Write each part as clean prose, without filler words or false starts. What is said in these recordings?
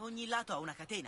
Ogni lato ha una catena.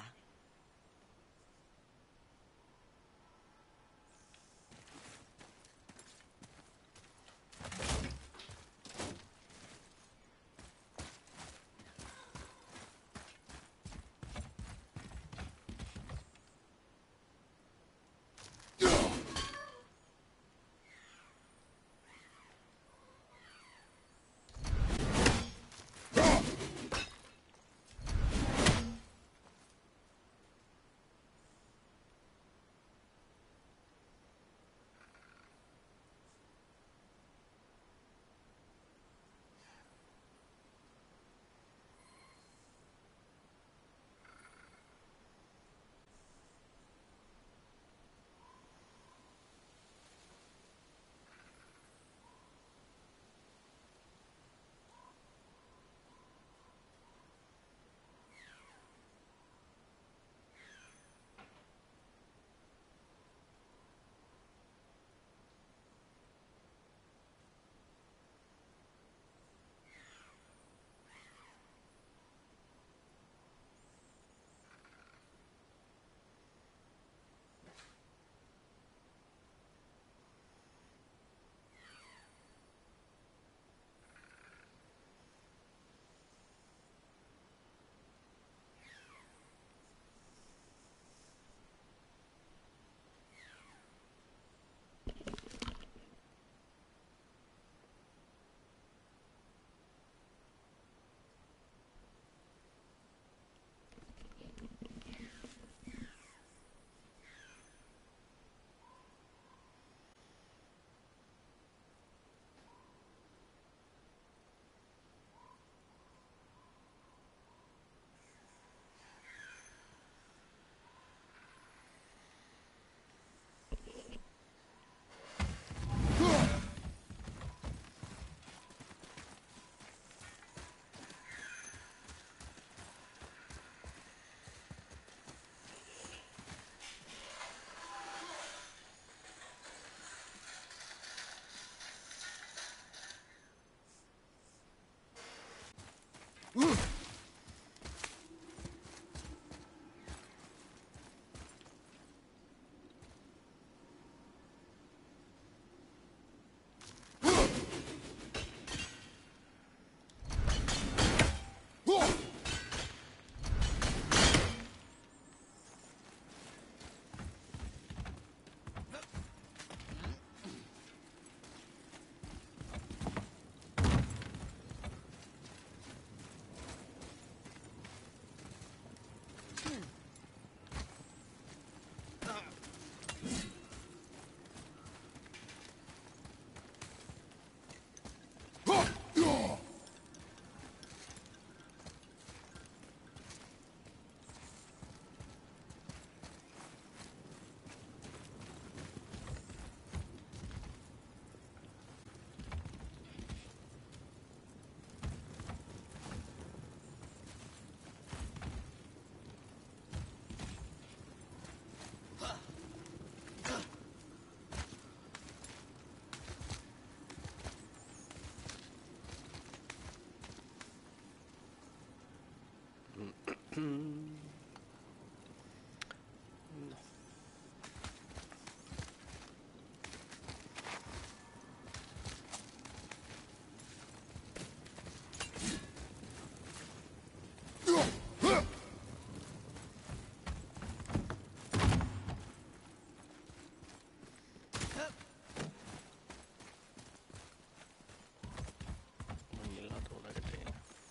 Ogni lato una catena.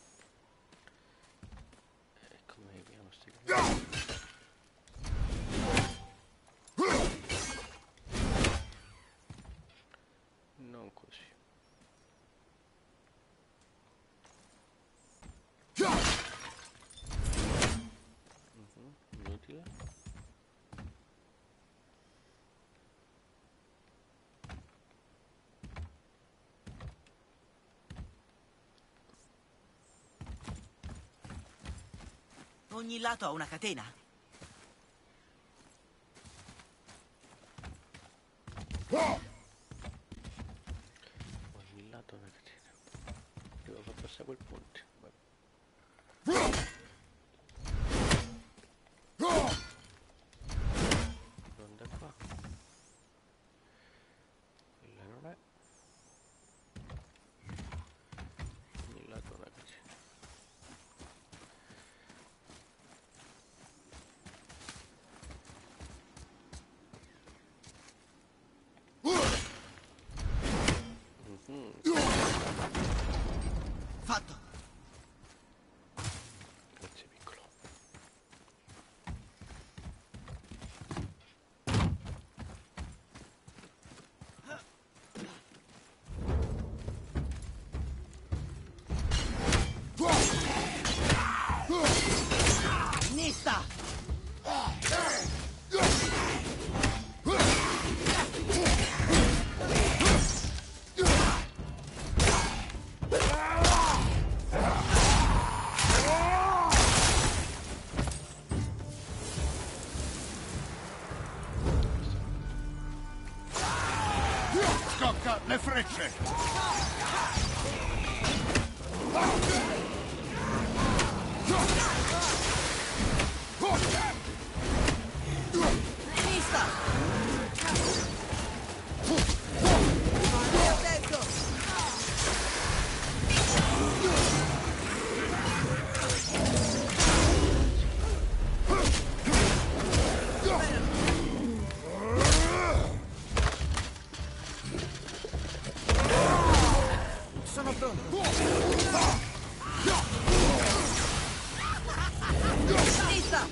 E come vediamo sti cosi? Non così. Inutile. Ogni lato ha una catena. Ogni lato una catena. Devo far passare quel ponte. Vabbè. Scocca le frecce! Vista! Stai attento! Sono pronto! Vista!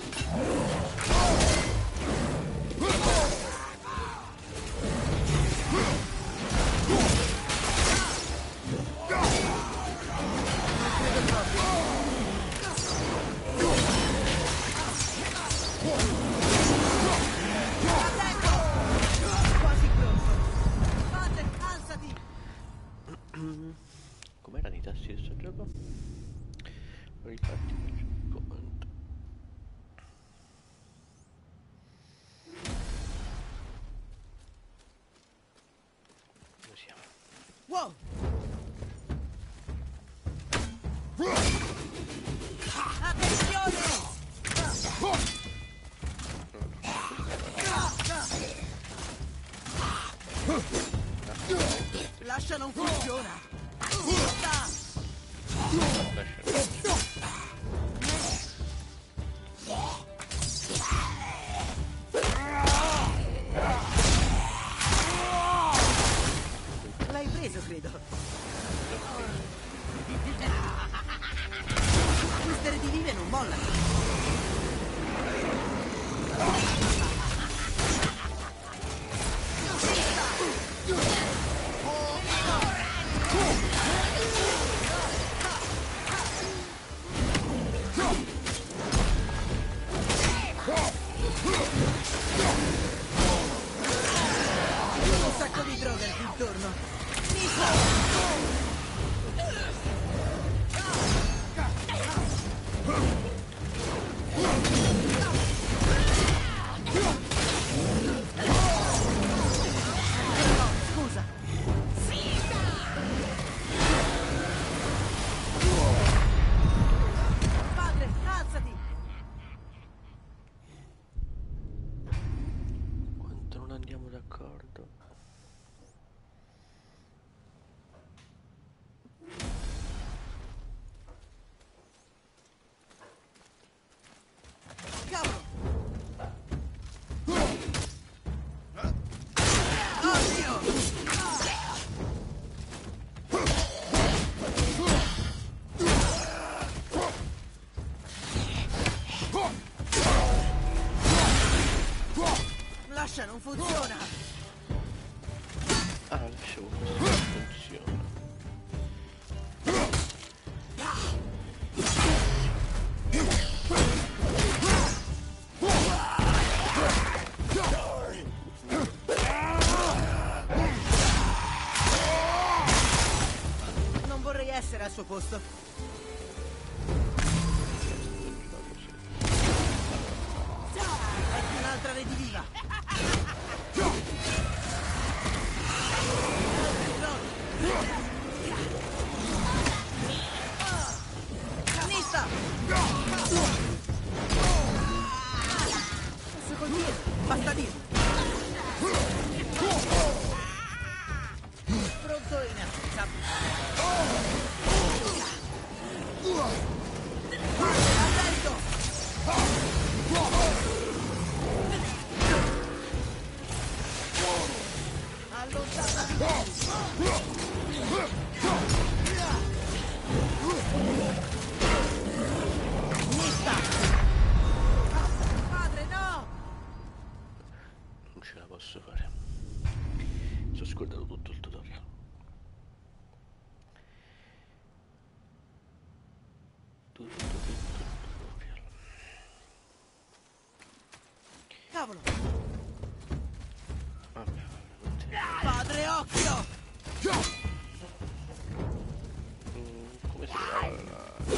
Quasi pronto! Padre, alzati! Com'erano i tasti di questo gioco? Rifatti il comando. Dove siamo? Wow! Attenzione! Lascia non funziona! Sta! L'hai preso, credo. Queste redivive non mollano. Un sacco di droga qui intorno. Scusa. Padre, alzati! Quanto non andiamo d'accordo? Cavolo! Oddio! Lascia, non funziona! Ah, lasciamo questo che funziona. Non vorrei essere al suo posto. Ecco un'altra rediviva. Nista! Posso colpire? Basta dire. Pronto in attesa. Attento! Nista! Padre, no! Non ce la posso fare. Mi sono scordato tutto il tutorial. Tutto il tutorial. Cavolo! Vabbè, Padre, occhio! come si fa?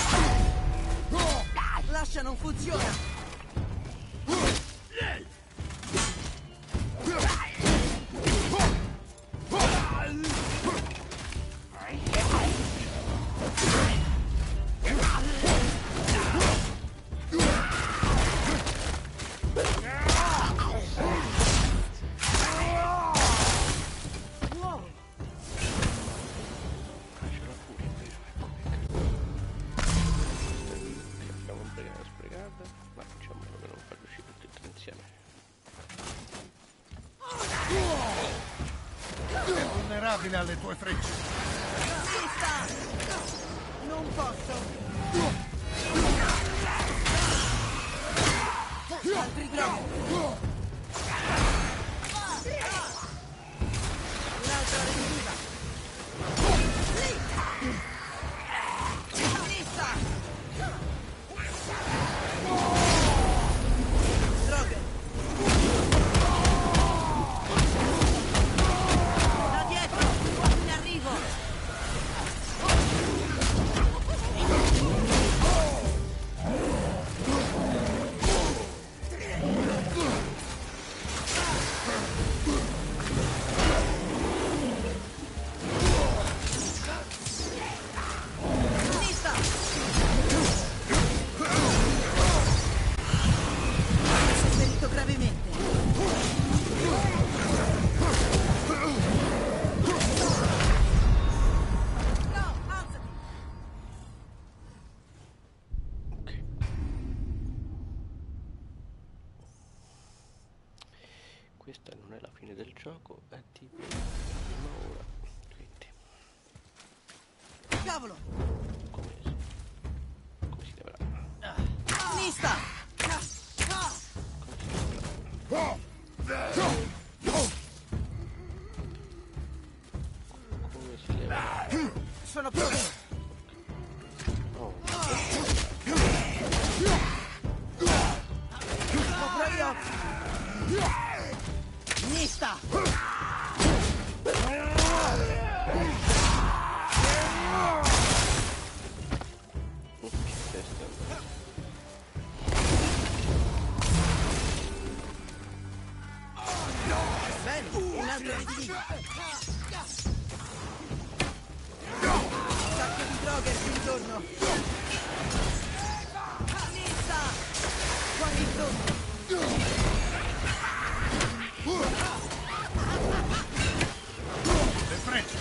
L'ascia non funziona! vulnerabile alle tue frecce. Vista! Non posso! Altri droghi! Un'altra recidiva! Lì! Vista! Droghe! Da dietro! In arrivo! Questa non è la fine del gioco, è tipo la prima ora, quindi Cavolo! come si dovrà? Sinistra! Come si leva? Sono pronto! Oh, Copro gli occhi! Sinistra! che testa. Bene, un altro recidivo! Sacco di droghe qui intorno! Sinistra! Fuori il pronto! Le frecce.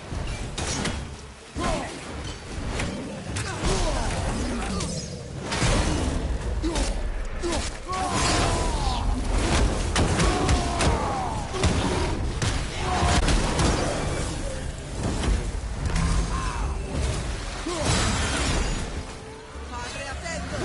Padre attento!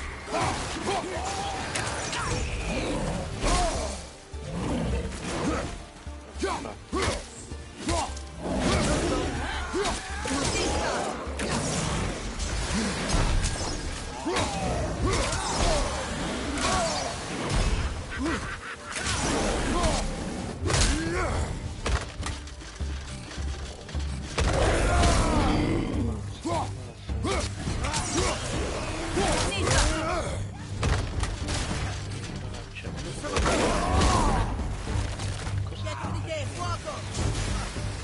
Dietro di te, fuoco!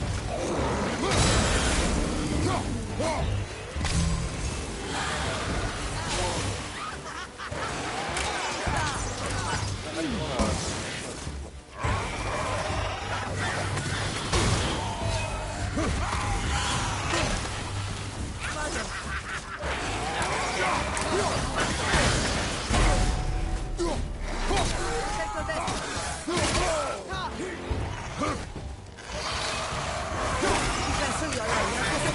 Cerco destra! Ci penso io a lei, a cosa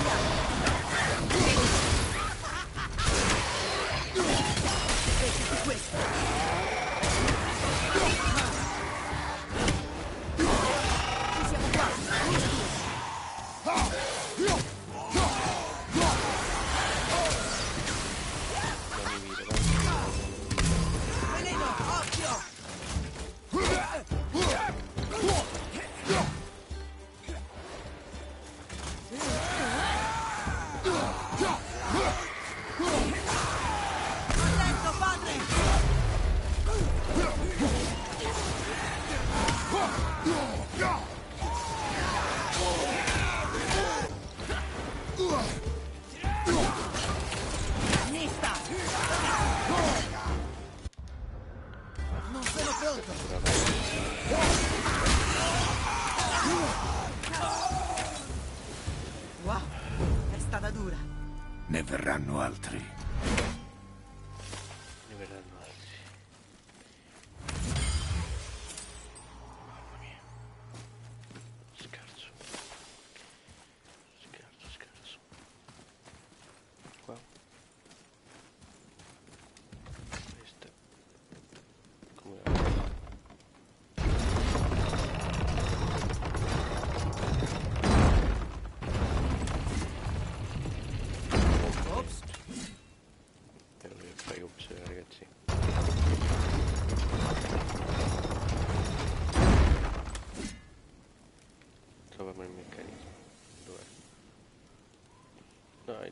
vedi questo! Ci siamo quasi! Veleno, occhio! Attento, padre! Sinistra! Non sono pronto! Wow, è stata dura. Ne verranno altri. Ne verranno altri. Mamma mia. Scherzo.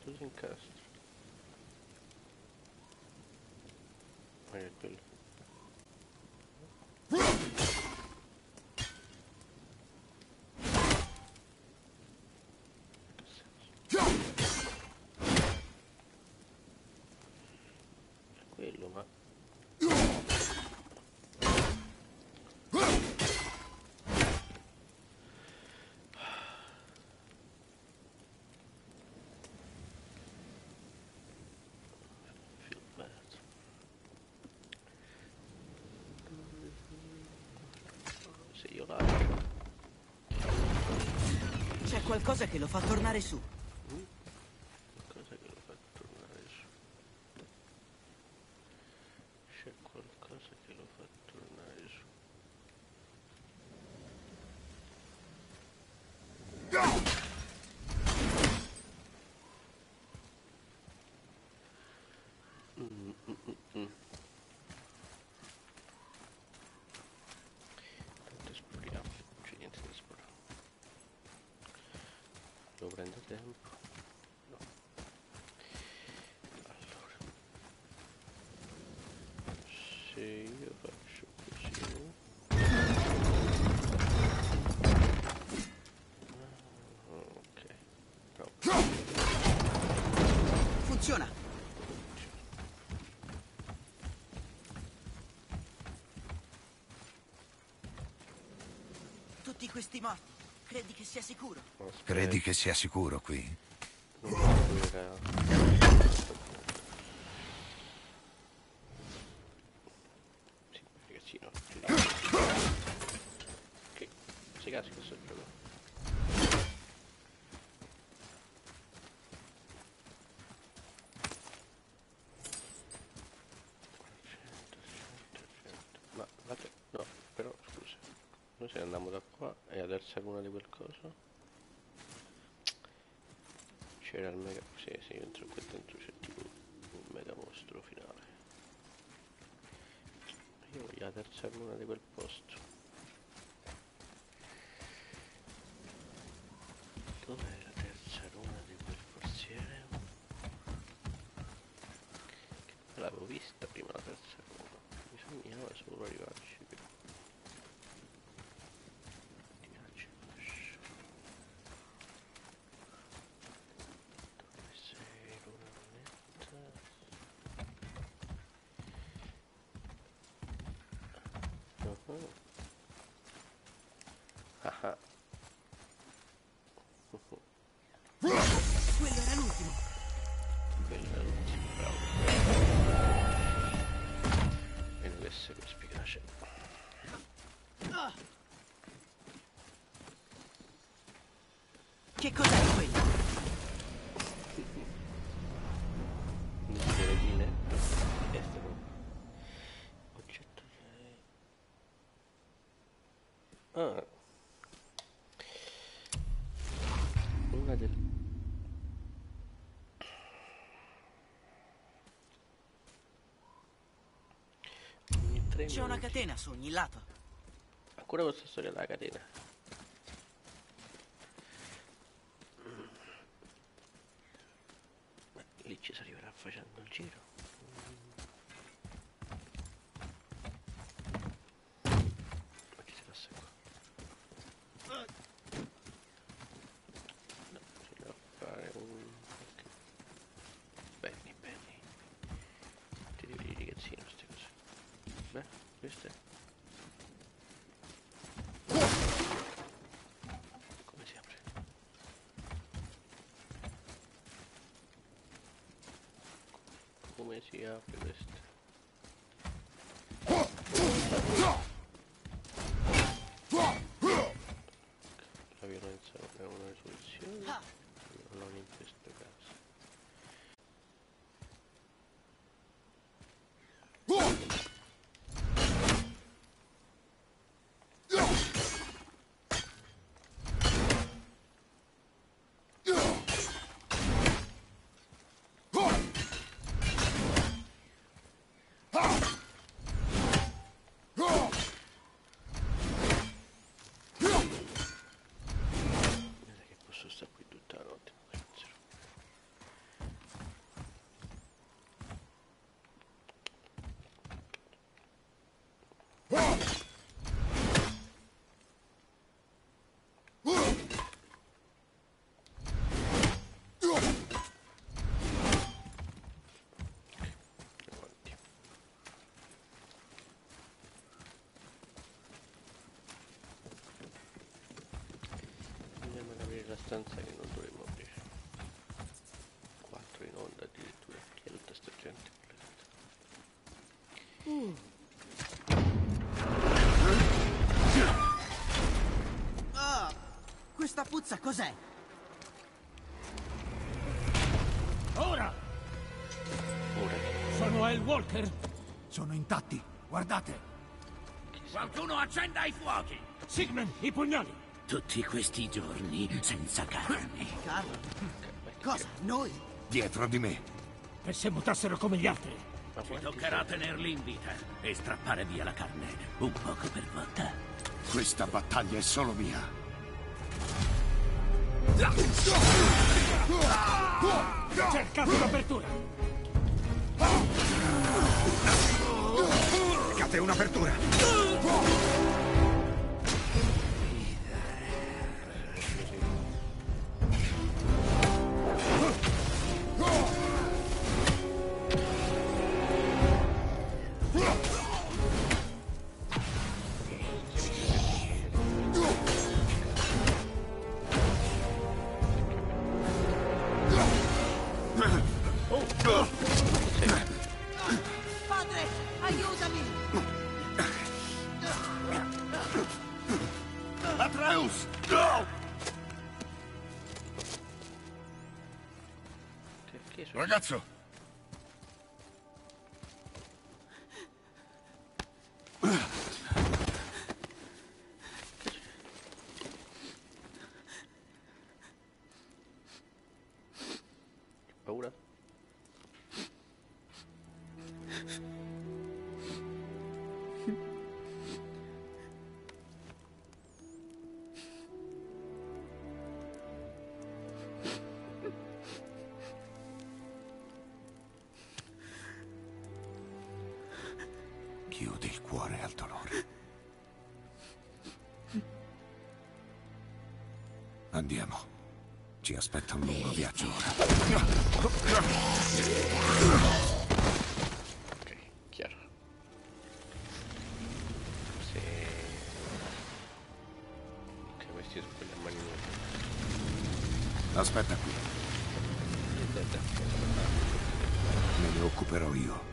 tu si incastra. Ma che è quello? È quello, ma... filmato. Se io lascio... C'è qualcosa che lo fa tornare su. Qualcosa che lo fa tornare su. C'è qualcosa che lo fa tornare su. Tanto esploriamo, non c'è niente da esplorare. Devo prendere tempo. No. Allora, se io faccio così, ok, no. Funziona. Tutti questi morti. Credi che sia sicuro? Aspetta, Credi che sia sicuro qui? non era... Sì, ragazzino, ti dico. Che si cazzo che sto giocando. Ma guarda, no, però scusa, noi se andiamo da qua e adesso c'è una di quel coso. C'era il mega... Sì, sì, dentro qui dentro c'è tipo un mega mostro finale. Io voglio la terza luna di quel posto. Dov'è la terza luna di quel forziere? Che l'avevo vista prima la terza luna. Bisognava solo arrivarci. Dove sei, lunetta? Ah ah. Quello era l'ultimo. Quello è l'ultimo, bravo. E deve essere spiace. Che cos'è quello? Non si deve dire. Questo no. Oggetto che... Ah. Una del... Ogni 3 C'è una minuti. catena su ogni lato. Ancora questa storia della catena. Beh, lì ci si arriverà facendo il giro. Ma che si passa qua? No, si deve fare un... ok. Benny, Benny. Ti devi dire ragazzino queste cose. Beh, queste... Come si apre? Come si apre questo? La violenza non è una risoluzione, non in questo caso. stanza che non dovremmo aprire. 4 in onda addirittura. Chi è tutta sta gente? Oh, questa puzza cos'è? Ora! Ora che Sono El Walker! Sono intatti, guardate. Qualcuno accenda i fuochi! Sigmund, i pugnali! Tutti questi giorni senza carne. Carlo? Cosa? Noi? Dietro di me. E se mutassero come gli altri? ma Ci quanti toccherà tenerli in vita e strappare via la carne, un poco per volta. Questa battaglia è solo mia. Cercate un'apertura! Cercate un'apertura. Padre, aiutami! Atreus! che è successo? Ragazzo! Paura? Chiudi il cuore al dolore. Andiamo. Ci aspetta un lungo viaggio ora. Ok, chiaro. Se... ok, questi sono quelli a mani nude. Aspetta qui. Me ne occuperò io.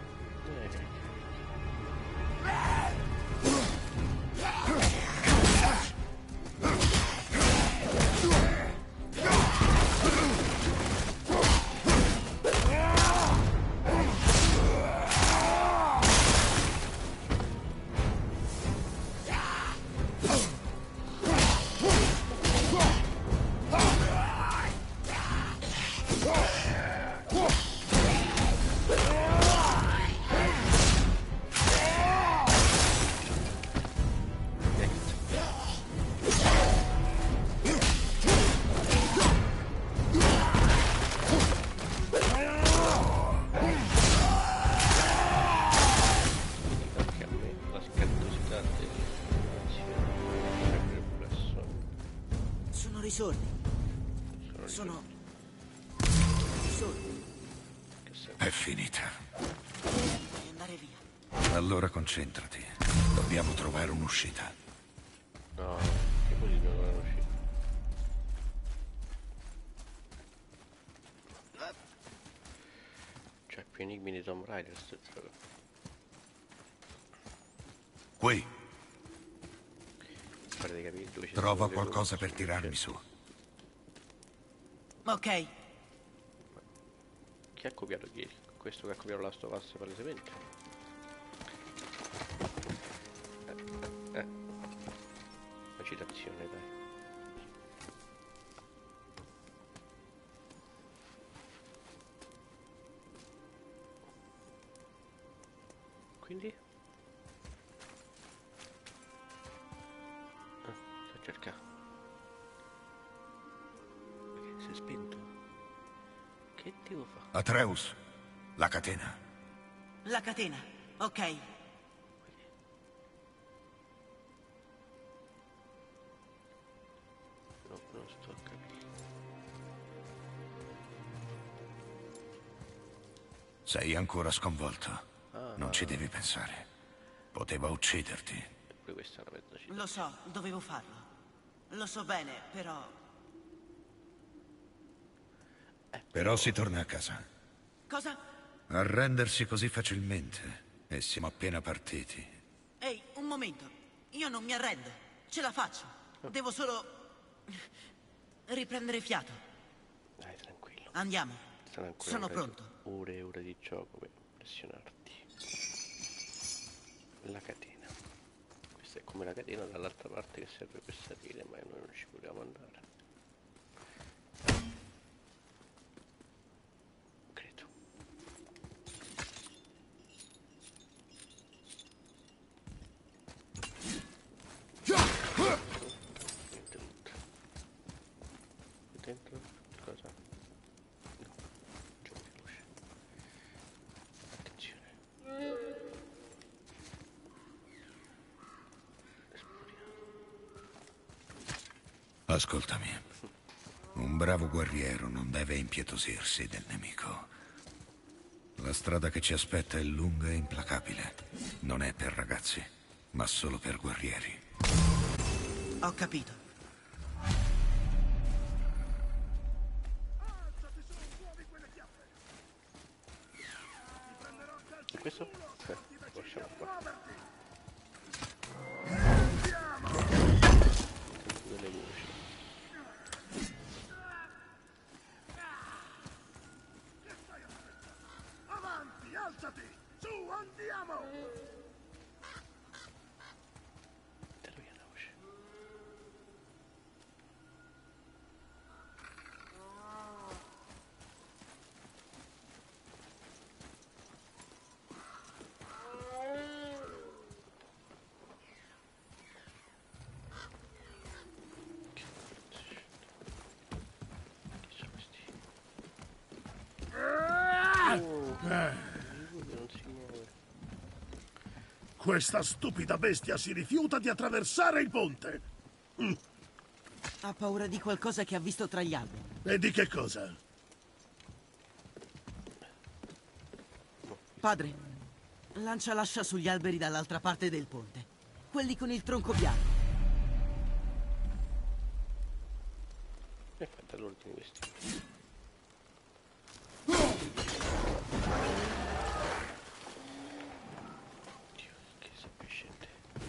Anche a me la scattosità dell'azione sempre più basso. Sono risorti. Sono Risorti. che serve? È finita. Devi andare via. Allora concentrati. Dobbiamo trovare un'uscita. No, che così non dovevano uscire. Cioè, più enigmi di Tomb Raider sto gioco. Qui, Pare di capire dove ci trova sono le qualcosa cose, per tirarmi cioè, su. Ok. Chi ha copiato chi? Questo che ha copiato la Stovaz palesemente? La citazione, dai. Quindi? Sto cercando. Perché si è spento? Che devo fare? Atreus, la catena. La catena. Ok. No, non sto a capire. Sei ancora sconvolto. Non ci devi pensare. Poteva ucciderti. E poi questa è una mezza città. Lo so, dovevo farlo. Lo so bene, però... Però si torna a casa. Cosa? Arrendersi così facilmente. E siamo appena partiti. Ehi, un momento. Io non mi arrendo. Ce la faccio. Devo solo riprendere fiato. Dai, tranquillo. Andiamo. Stanno ancora Sono pronto. ore e ore di gioco per impressionarti. La catena. Questa è come la catena dall'altra parte che serve per salire, ma noi non ci vogliamo andare. Credo. Niente loot. Dentro cosa? No, gioco di luce. Attenzione. Ascoltami. Un bravo guerriero non deve impietosirsi del nemico. La strada che ci aspetta è lunga e implacabile. Non è per ragazzi, ma solo per guerrieri. Ho capito. E questo? Lasciamo qua. Delle voci. Avanti, alzati! Su, andiamo! Te lo via la voce. Chi sono questi? Non si muove. Questa stupida bestia si rifiuta di attraversare il ponte. Ha paura di qualcosa che ha visto tra gli alberi. E di che cosa? Padre, lancia l'ascia sugli alberi dall'altra parte del ponte. Quelli con il tronco bianco. E fatta l'ordine questi. Dio, che semplicemente.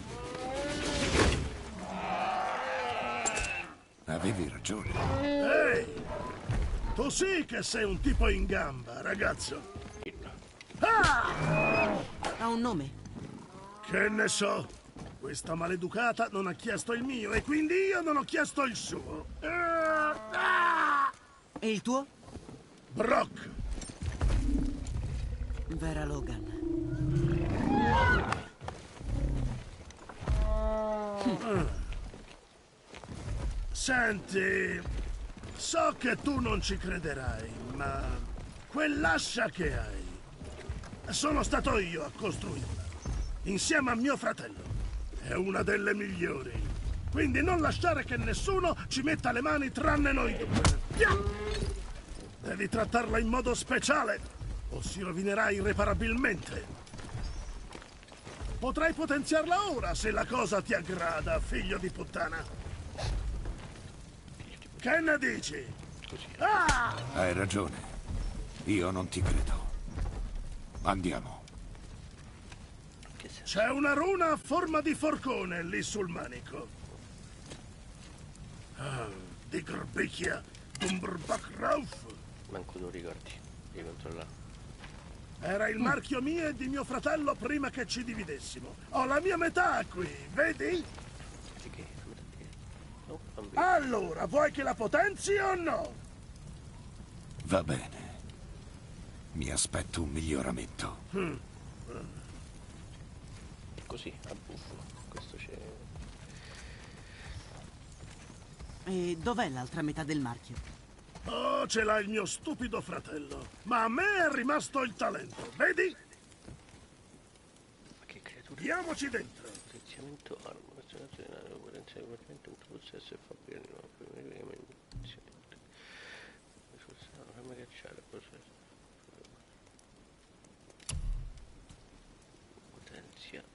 Avevi ragione. Ehi! Tu sì che sei un tipo in gamba, ragazzo. Ha un nome. Che ne so? Questa maleducata non ha chiesto il mio e quindi io non ho chiesto il suo. E il tuo? Brock! Vera Logan. Senti, so che tu non ci crederai, ma quell'ascia che hai, sono stato io a costruirla, insieme a mio fratello. È una delle migliori. Quindi non lasciare che nessuno ci metta le mani tranne noi due. Via! Devi trattarla in modo speciale o si rovinerà irreparabilmente. Potrai potenziarla ora se la cosa ti aggrada, figlio di puttana. Che ne dici? Ah! Hai ragione. Io non ti credo. Andiamo. C'è una runa a forma di forcone lì sul manico. Ah, di Grbicchia, Dumbrbakrauf. Manco tu ricordi. Devi controllare. Era il marchio mio e di mio fratello prima che ci dividessimo. Ho la mia metà qui, vedi? Di che? No, non vedo. Allora, vuoi che la potenzi o no? Va bene. Mi aspetto un miglioramento. Così, a buffo. Questo c'è. E dov'è l'altra metà del marchio? Oh, ce l'ha il mio stupido fratello. Ma a me è rimasto il talento, vedi? Ma che creatura? Diamoci dentro. Potenziamento arma, azionazione, potenza di fornimento, un possesso e fabbrica di nuovo, fammi cacciare, possesso. Potenzia.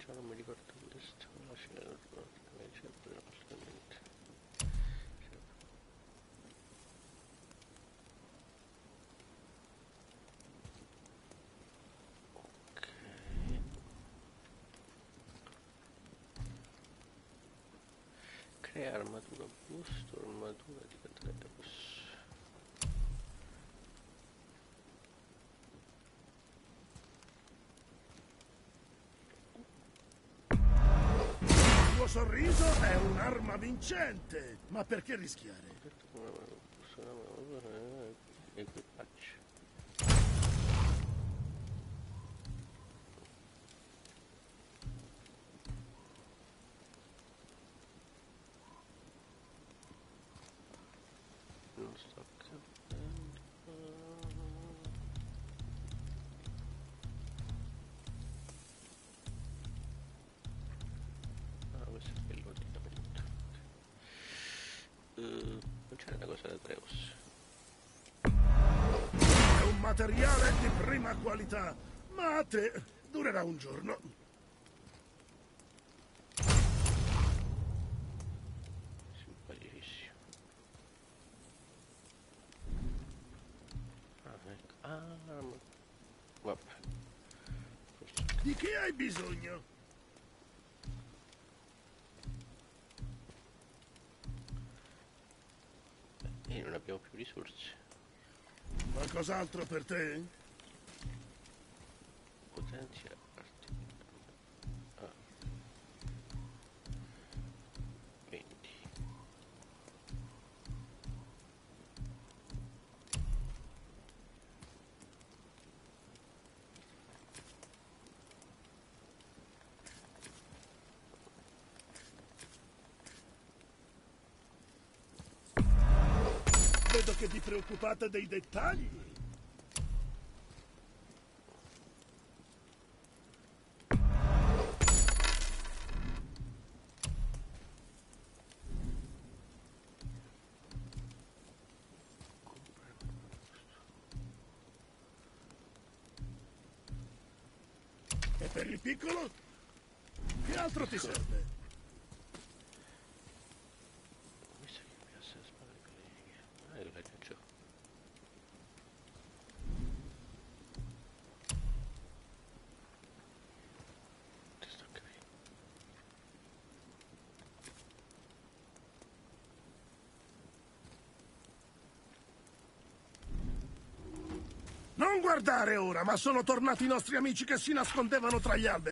non mi ricordo questo, la scena assolutamente. Ok. Crea armatura busto, armatura di Catreus. Il tuo sorriso è un'arma vincente, ma perché rischiare? Equipaggio. Non sto capendo. Ah, questo è il l'ordinamento. Non c'era una cosa da Atreus. È un materiale di prima qualità, ma a te durerà un giorno. Simpaticissimo. Ah, ecco. Ah, vabbè. Di che hai bisogno? E non abbiamo più risorse. Qualcos'altro per te? Potenzia arti. Ah. 20. Vedo che vi preoccupate dei dettagli. E per il piccolo? Che altro ti serve? Visto che mi passa la spada di colleghi. Ah, io la caccio. Ti sto capendo. Non guardare ora, ma sono tornati i nostri amici che si nascondevano tra gli alberi.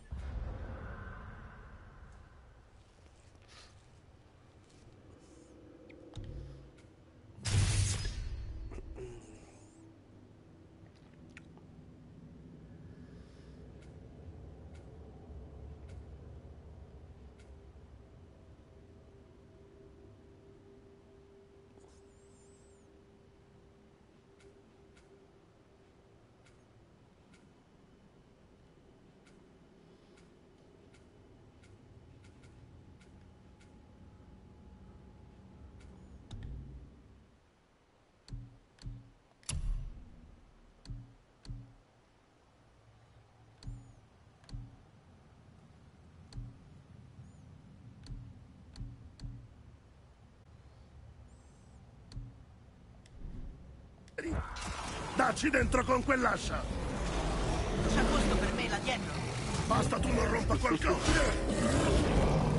Dacci dentro con quell'ascia! C'è posto per me là dietro. Basta tu non rompa qualcosa!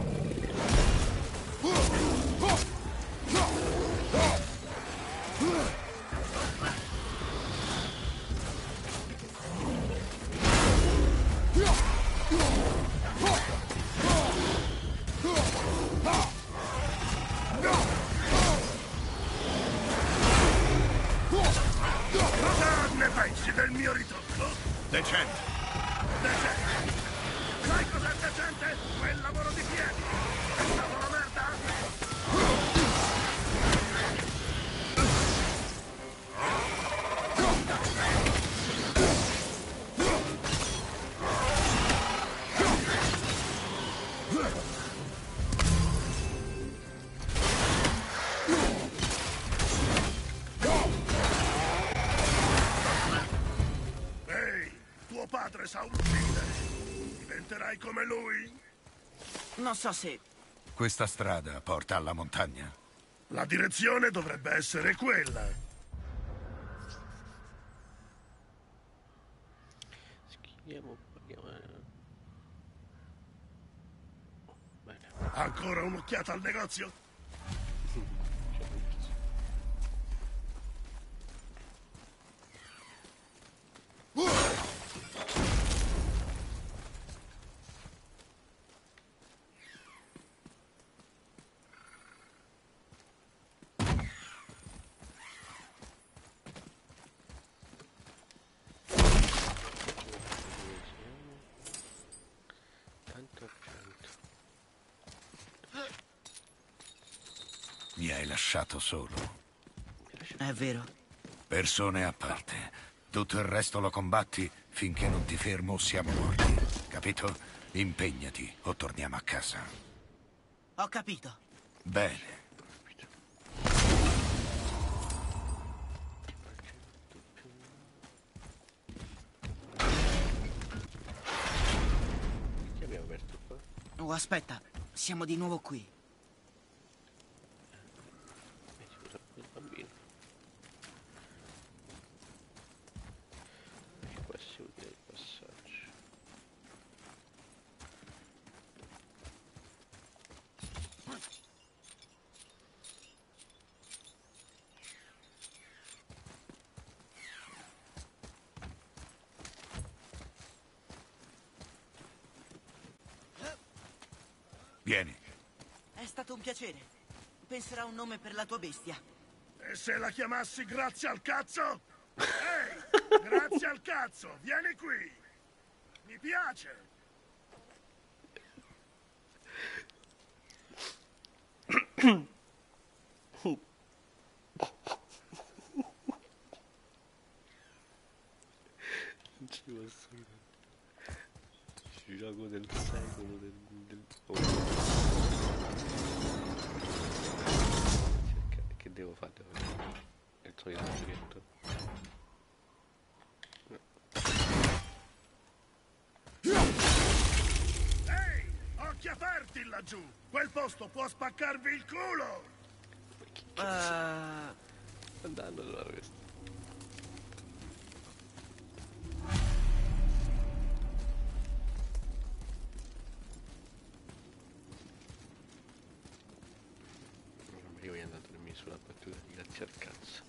Cosa ne pensi del mio ritocco? Decente. Decente! Sai cos'è decente? Quel lavoro di piedi! È stata una merda? Ehi, tuo padre lui? Non so se... Questa strada porta alla montagna. La direzione dovrebbe essere quella. Schiviamo, parliamo. Bene. Ancora un'occhiata al negozio? Tanto argento. Mi hai lasciato solo. È vero. Persone a parte. Tutto il resto lo combatti finché non ti fermo o siamo morti. Capito? Impegnati o torniamo a casa. Ho capito. Bene. Che abbiamo aperto qua? Oh, aspetta. Siamo di nuovo qui. Scusa, quel bambino. E qua si utile il passaggio. Vieni. È stato un piacere. Penserà un nome per la tua bestia. E se la chiamassi grazie al cazzo? Ehi, grazie al cazzo, vieni qui. Mi piace. Non ci posso credere. Gioco del secolo del... Oh. Che devo fare? È il solito giochetto. Ehi, occhi aperti laggiù. Quel posto può spaccarvi il culo. Andando allora questo. Io voglio andare a dormire sulla battuta, grazie al cazzo.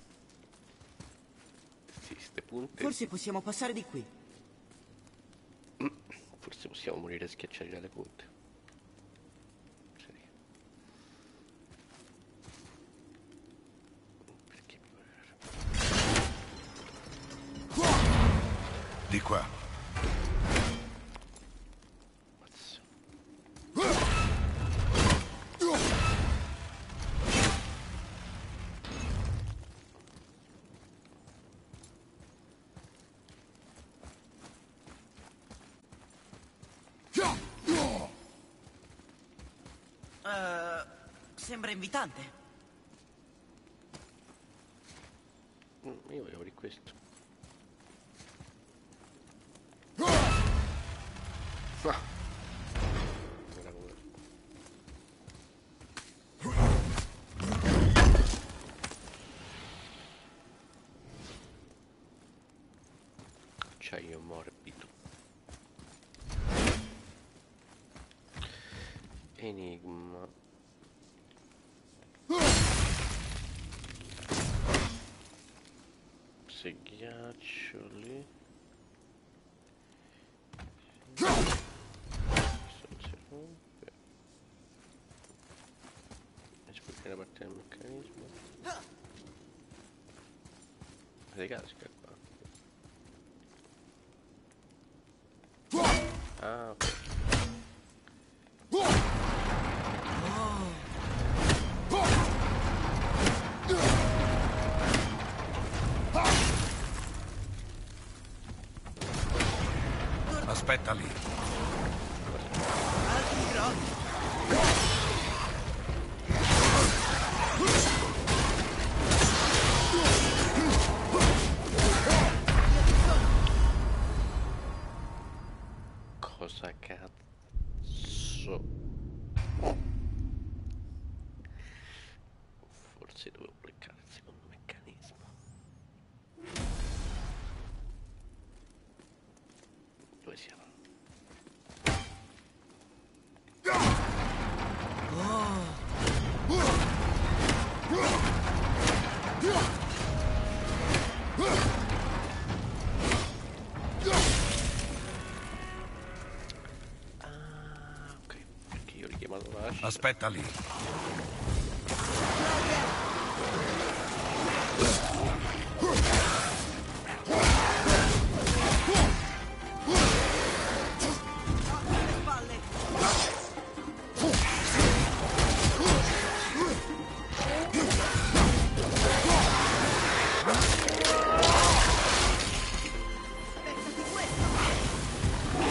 Sì, ste punte. Forse possiamo passare di qui. Forse possiamo morire schiacciati dalle punte. Sì. Perché mi Di qua. Mazzo. Sembra invitante. Io voglio aprire questo. Ah. Era come... Acciaio morbido. Enigma. Se ghiaccioli. Questo non si rompe. E si può tirare parte del meccanismo. Vedi casca qua. Ah, ok. Aspetta lì. Altri grogli. Cosa cazzo? so. Forse dovevo cliccare il secondo meccanismo. Dove siamo? Ok, perché io ho richiamato l'ascia. Aspetta lì. Alle spalle. Beccati questo.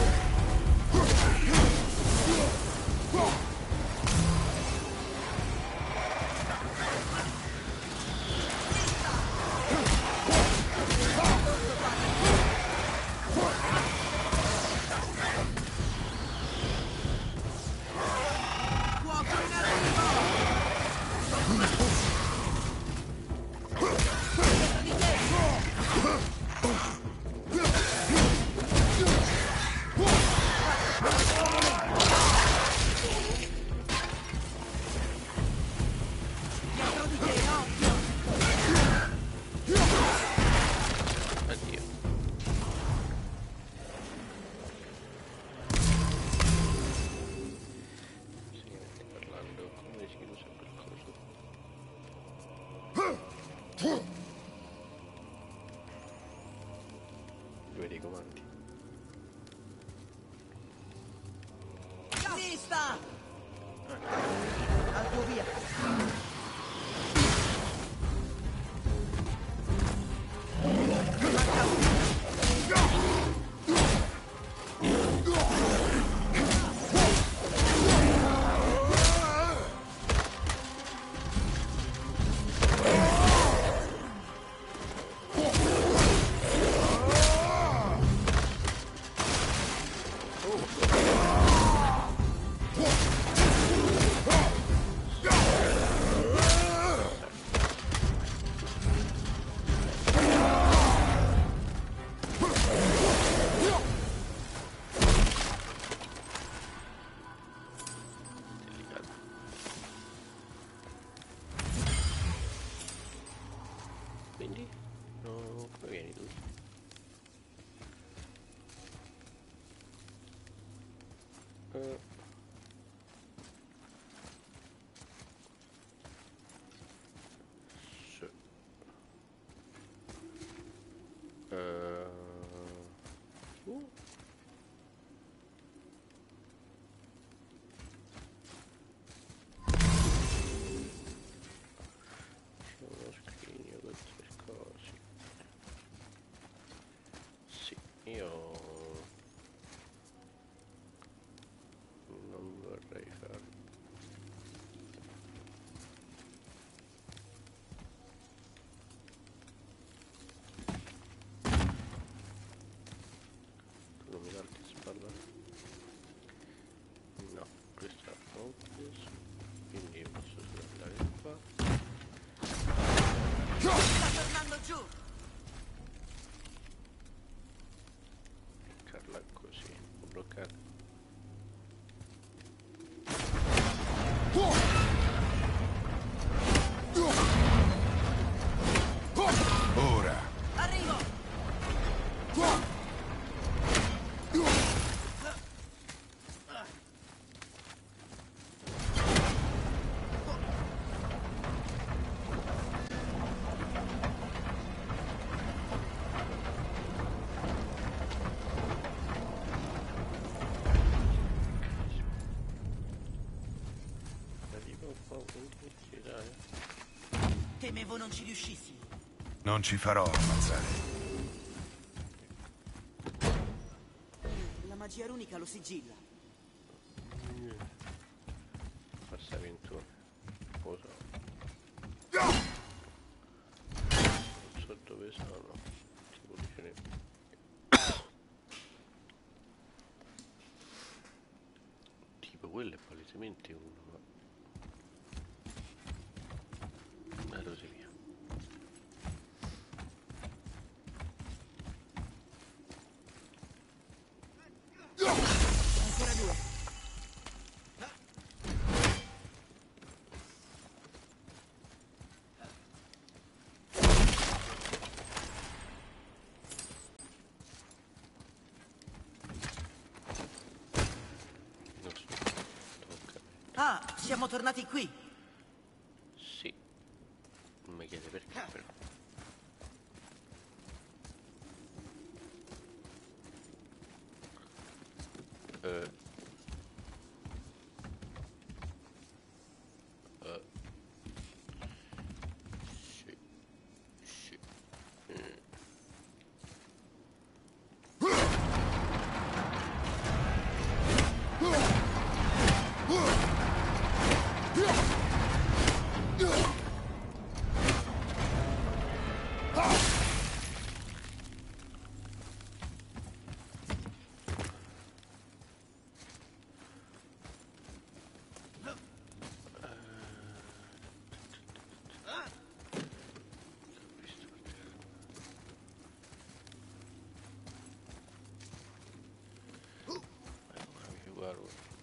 Fuoco in arrivo. Dietro di te. Dietro di te, occhio. Addio. Sì, parlando come si usa quel coso. Due dei comandi. Vista! Al tuo via. Delicato. Quindi? No, come vieni tu? Sì. Uh. C'è uno scrigno con tre cose. Sì, io non vorrei farlo. Tu non mi dai che spalla? No, questo è obvious. Quindi io posso solo andare qua. Sta tornando giù. Carla così, può bloccare. Ora. Arrivo. Arriva un po', quindi sì, dai. Temevo non ci riuscissi. Non ci farò ammazzare. La magia runica lo sigilla. Passavi in tu. Cosa? Non so dove sono. Tipo vicino. tipo quello è palesemente uno, ma così via. Ancora due. Non so, tocca. Ah, siamo tornati qui. Sì, non mi chiede perché però. Eh. Sì, sì. Ora mi guardo.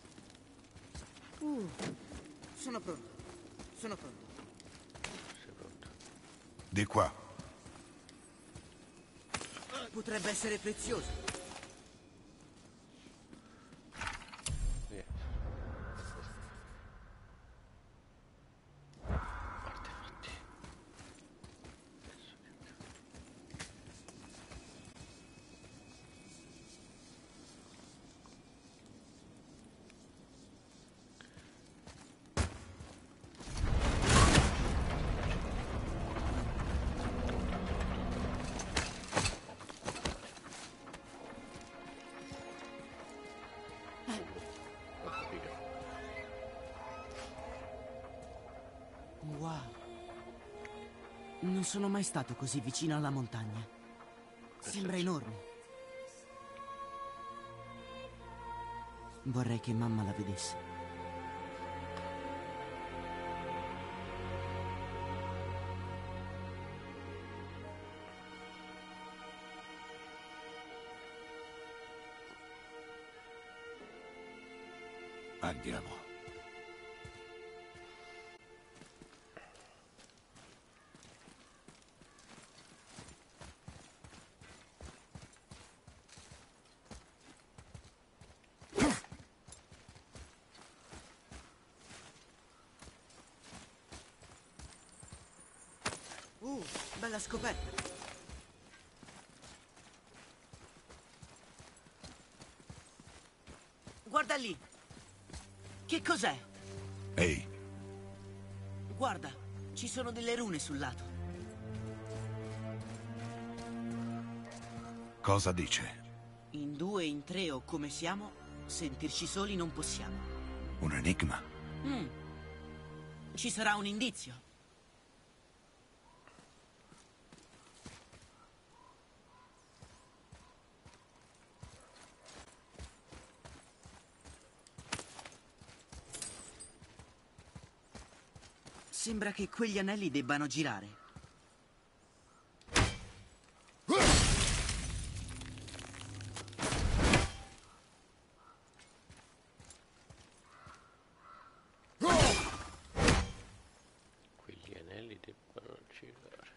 Sono pronto. Sono pronto. Sei pronto? Di qua. Potrebbe essere prezioso. Niente. Artefatti. Adesso che... Porca figa. Wow. Non sono mai stato così vicino alla montagna. Sembra enorme. Vorrei che mamma la vedesse. Andiamo. Bella scoperta. Guarda lì. Che cos'è? Ehi, Guarda, ci sono delle rune sul lato. cosa dice? In due, in tre o come siamo, sentirci soli non possiamo. Un enigma? Ci sarà un indizio. Sembra che quegli anelli debbano girare. Quegli anelli debbano girare.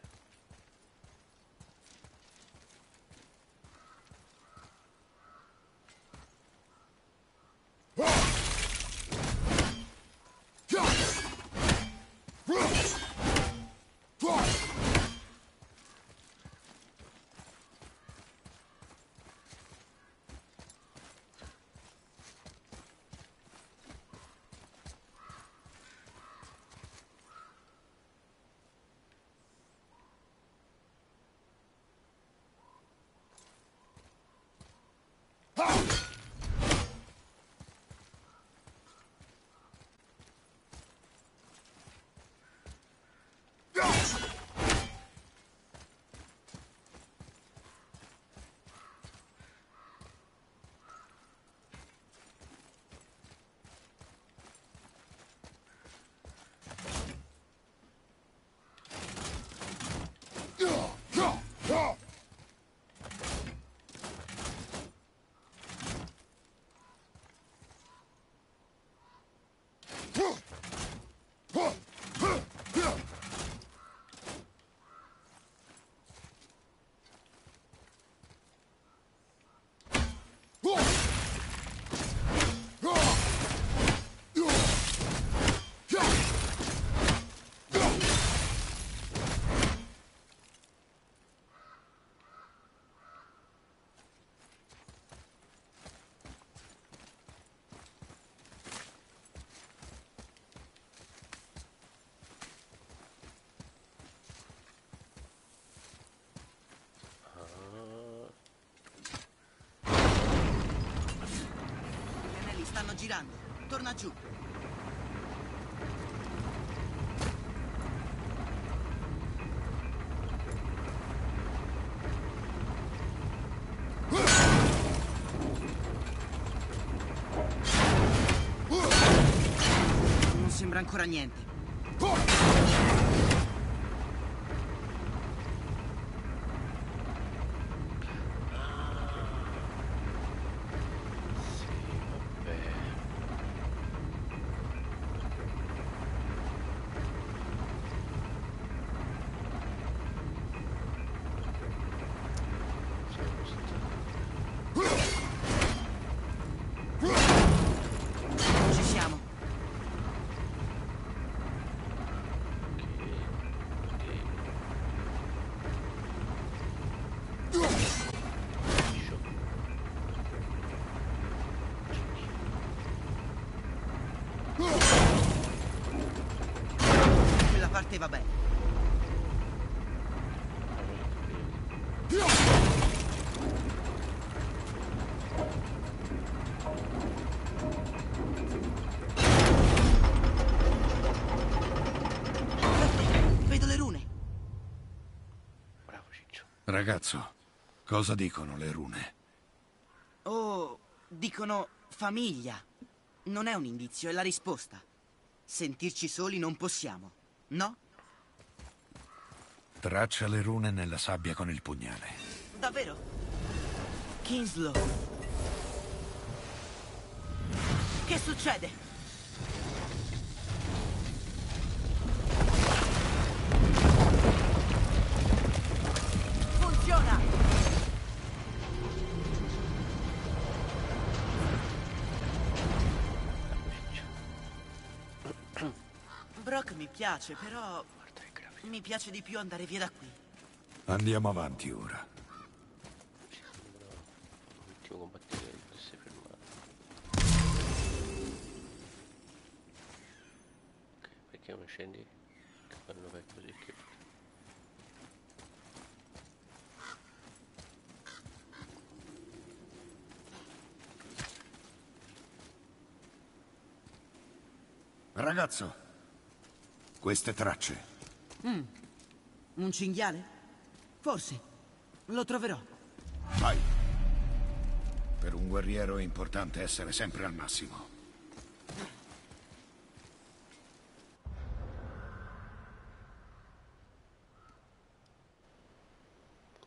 Gli anelli stanno girando. Torna giù. Non sembra ancora niente. Vabbè. Ci siamo. Quella parte va bene. Vedo le rune. Bravo Ciccio. Ragazzo, cosa dicono le rune? Oh, dicono famiglia. Non è un indizio, è la risposta. Sentirci soli non possiamo, no? Traccia le rune nella sabbia con il pugnale. Davvero? Kinslow. Che succede? Funziona! Brock mi piace, però Guarda che grafico. mi piace di più andare via da qui. Andiamo avanti ora. L'ultimo combattimento si è fermato. Ok, perché non scendi? Che fanno per così che... Ragazzo, queste tracce. Un cinghiale? Forse. Lo troverò. Vai. Per un guerriero è importante essere sempre al massimo.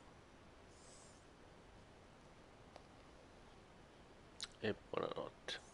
E buonanotte.